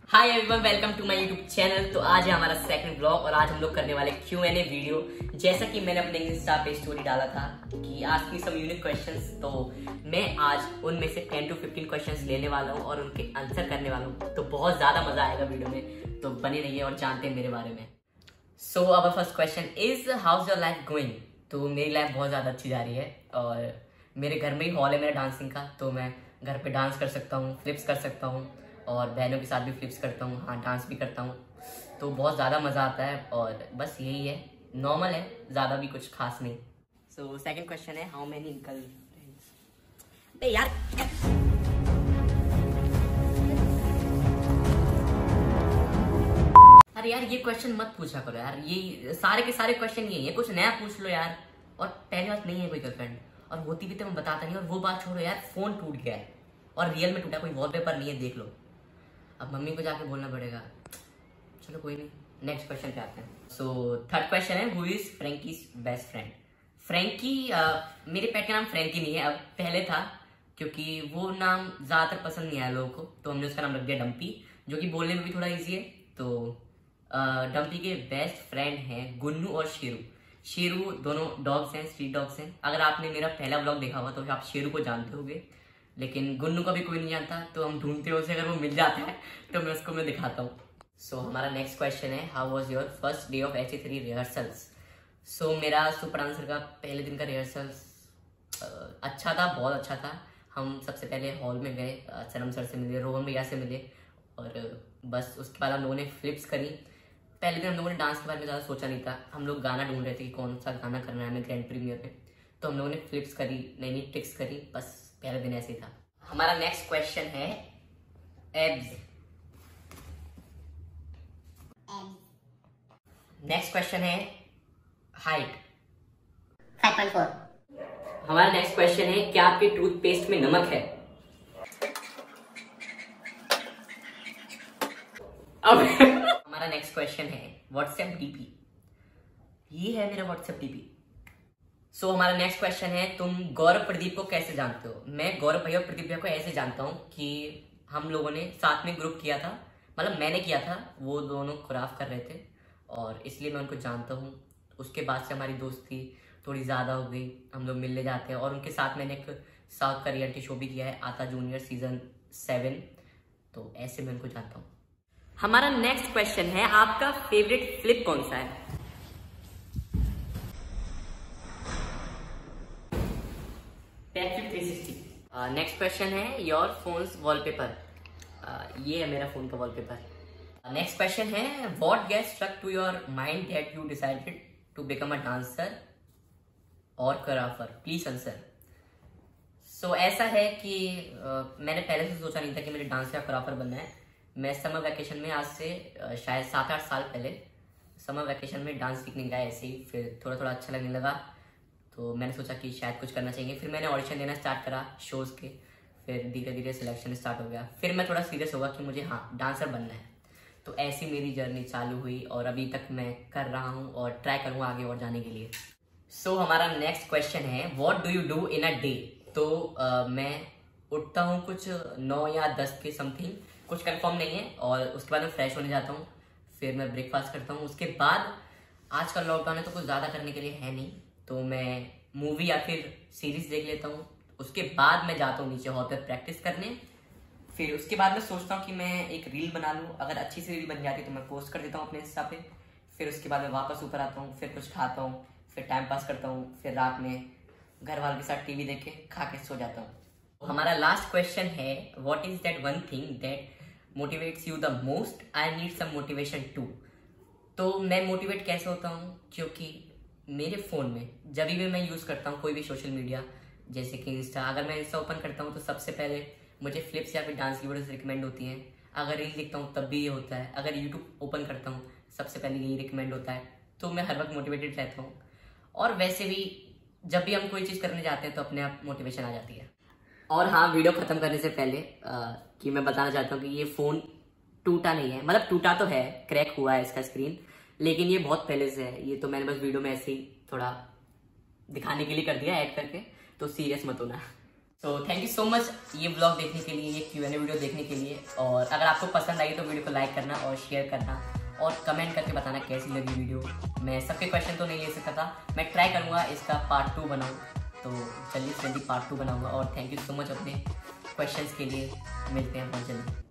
Hi everyone, welcome to my YouTube channel. तो आज है हमारा सेकंड ब्लॉग और आज हम लोग करने वाले Q&A वीडियो। जैसा कि मैंने अपने इंस्टा पे स्टोरी डाला था कि ask me some unique questions, तो मैं आज उनमें से 10 to 15 क्वेश्चंस लेने वाला हूँ और उनके आंसर करने वाला हूँ। तो बहुत ज्यादा मजा आएगा वीडियो में, तो बने रहिए और जानते हैं मेरे बारे में। So our first question is how's your life going. तो मेरी लाइफ बहुत ज्यादा अच्छी जा रही है और मेरे घर में ही हॉल है मेरा डांसिंग का, तो मैं घर पे डांस कर सकता हूँ, फ्लिप्स कर सकता हूँ और बहनों के साथ भी फ्लिप्स करता हूँ, हाँ डांस भी करता हूँ। तो बहुत ज़्यादा मज़ा आता है और बस यही है, नॉर्मल है, ज़्यादा भी कुछ खास नहीं। सो सेकंड क्वेश्चन है हाउ मेनी गर्लफ्रेंड्स। बे यार अरे यार ये क्वेश्चन मत पूछा करो यार, ये सारे के सारे क्वेश्चन यही है, कुछ नया पूछ लो यार। और पहली बात नहीं है कोई गर्लफ्रेंड, और होती भी तो मैं बताता नहीं। और वो बात छोड़ो यार, फोन टूट गया है और रियल में टूटा, कोई वॉलपेपर नहीं है, देख लो। अब मम्मी को जाके बोलना पड़ेगा। चलो कोई नहीं, नेक्स्ट क्वेश्चन पे आते हैं। सो थर्ड क्वेश्चन है who is Frankie's best friend. Frankie मेरे पेट का नाम फ्रैंकी नहीं है, अब पहले था क्योंकि वो नाम ज्यादातर पसंद नहीं आया लोगों को, तो हमने उसका नाम रख दिया डम्पी, जो कि बोलने में भी थोड़ा इजी है। तो डम्पी के बेस्ट फ्रेंड हैं गुन्नू और शेरू। शेरू दोनों डॉग्स हैं, स्ट्रीट डॉग्स हैं। अगर आपने मेरा पहला व्लॉग देखा हुआ तो आप शेरू को जानते होंगे, लेकिन गुन्नू को भी कोई नहीं जानता, तो हम ढूंढते हैं उसे। अगर वो मिल जाता है तो मैं उसको दिखाता हूँ। सो हमारा नेक्स्ट क्वेश्चन है how was your first day of HA3 rehearsals. So मेरा सुपर डांसर का पहले दिन का रिहर्सल्स अच्छा था, बहुत अच्छा था। हम सबसे पहले हॉल में गए, सनम सर से मिले, रोहन भैया से मिले और बस उसके बाद हम लोगों ने फ्लिप्स करी। पहले दिन हम लोगों ने डांस के बारे में ज़्यादा सोचा नहीं था, हम लोग गाना ढूंढ रहे थे कि कौन सा गाना करना है हमें ग्रैंड प्रीमियर में। तो हम लोगों ने फ्लिप्स करी, नई नई ट्रिक्स करी, बस पहले दिन ऐसे ही था। हमारा नेक्स्ट क्वेश्चन है एब्स। नेक्स्ट क्वेश्चन है हाइट 5.4। हमारा नेक्स्ट क्वेश्चन है क्या आपके टूथपेस्ट में नमक है। अब हमारा नेक्स्ट क्वेश्चन है व्हाट्सएप डीपी। ये है मेरा व्हाट्सएप डीपी। सो हमारा नेक्स्ट क्वेश्चन है तुम गौरव प्रदीप को कैसे जानते हो। मैं गौरव भैया और प्रदीप भैया को ऐसे जानता हूँ कि हम लोगों ने साथ में ग्रुप किया था, मतलब मैंने किया था, वो दोनों कोरियोग्राफ कर रहे थे और इसलिए मैं उनको जानता हूँ। उसके बाद से हमारी दोस्ती थोड़ी ज़्यादा हो गई, हम लोग मिलने जाते हैं और उनके साथ मैंने एक साउथ का रियलिटी शो भी किया है, आता जूनियर सीजन 7। तो ऐसे मैं उनको जानता हूँ। हमारा नेक्स्ट क्वेश्चन है आपका फेवरेट फ्लिप कौन सा है। बैकफ्लिप 360। नेक्स्ट क्वेश्चन है योर फोन्स वॉलपेपर। ये है मेरा फोन का वॉलपेपर। नेक्स्ट क्वेश्चन है what get struck to your mind that you decided to become a dancer और कोरियोग्राफर, प्लीज आंसर। सो ऐसा है कि मैंने पहले से सोचा नहीं था कि मुझे डांसर या कोरियोग्राफर बनना है। मैं समर वैकेशन में आज से शायद 7-8 साल पहले समर वैकेशन में डांस सीखने गया ऐसे ही, फिर थोड़ा थोड़ा अच्छा लगने लगा तो मैंने सोचा कि शायद कुछ करना चाहिए। फिर मैंने ऑडिशन देना स्टार्ट करा शोज़ के, फिर धीरे धीरे सिलेक्शन स्टार्ट हो गया। फिर मैं थोड़ा सीरियस होगा कि मुझे हाँ डांसर बनना है। तो ऐसी मेरी जर्नी चालू हुई और अभी तक मैं कर रहा हूँ और ट्राई करूँगा आगे और जाने के लिए। सो हमारा नेक्स्ट क्वेश्चन है what do you do in a day. तो मैं उठता हूँ कुछ 9 या 10 के समथिंग, कुछ कंफर्म नहीं है, और उसके बाद मैं फ्रेश होने जाता हूँ, फिर मैं ब्रेकफास्ट करता हूँ। उसके बाद आजकल लॉकडाउन है तो कुछ ज़्यादा करने के लिए है नहीं, तो मैं मूवी या फिर सीरीज देख लेता हूँ। उसके बाद मैं जाता हूँ नीचे हॉल पर प्रैक्टिस करने। फिर उसके बाद मैं सोचता हूँ कि मैं एक रील बना लूँ, अगर अच्छी सी रील बन जाती है तो मैं पोस्ट कर देता हूँ अपने इंस्टा पे। फिर उसके बाद मैं वापस ऊपर आता हूँ, फिर कुछ खाता हूँ, फिर टाइम पास करता हूँ, फिर रात में घर वालों के साथ टीवी देख के खा के सो जाता हूँ। हमारा लास्ट क्वेश्चन है what is that one thing that motivates you the most, I need some motivation too. तो मैं मोटिवेट कैसे होता हूँ, क्योंकि मेरे फ़ोन में जब भी मैं यूज़ करता हूँ कोई भी सोशल मीडिया, जैसे कि इंस्टा, अगर मैं इंस्टा ओपन करता हूँ तो सबसे पहले मुझे फ्लिप्स या फिर डांस की वीडियोस रिकमेंड होती हैं। अगर रील देखता हूँ तब भी ये होता है। अगर यूट्यूब ओपन करता हूँ सबसे पहले यही रिकमेंड होता है। तो मैं हर वक्त मोटिवेटेड रहता हूँ। और वैसे भी जब भी हम कोई चीज़ करने जाते हैं तो अपने आप मोटिवेशन आ जाती है। और हाँ, वीडियो ख़त्म करने से पहले कि मैं बताना चाहता हूँ कि ये फ़ोन टूटा नहीं है, मतलब टूटा तो है, क्रैक हुआ है इसका स्क्रीन, लेकिन ये बहुत पहले से है। ये तो मैंने बस वीडियो में ऐसे ही थोड़ा दिखाने के लिए कर दिया ऐड करके, तो सीरियस मत होना। तो थैंक यू सो मच ये ब्लॉग देखने के लिए, ये Q&A वीडियो देखने के लिए। और अगर आपको पसंद आई तो वीडियो को लाइक करना और शेयर करना और कमेंट करके बताना कैसी लगी वीडियो। मैं सबके क्वेश्चन तो नहीं ले सकता था, मैं ट्राई करूँगा इसका पार्ट 2 बनाऊँ, तो चलिए जल्दी पार्ट 2 बनाऊँगा। और थैंक यू सो मच अपने क्वेश्चंस के लिए। मिलते हैं बहुत जल्दी।